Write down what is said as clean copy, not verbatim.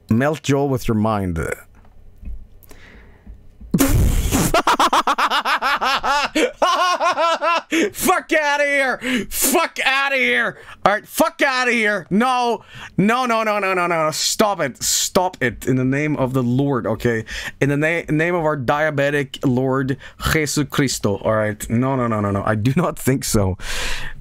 Melt Joel with your mind. Fuck out of here! Fuck out of here! Alright, fuck out of here! No! No. Stop it. Stop it. In the name of the Lord, okay? In the name of our diabetic Lord Jesus Christo. Alright? No. I do not think so.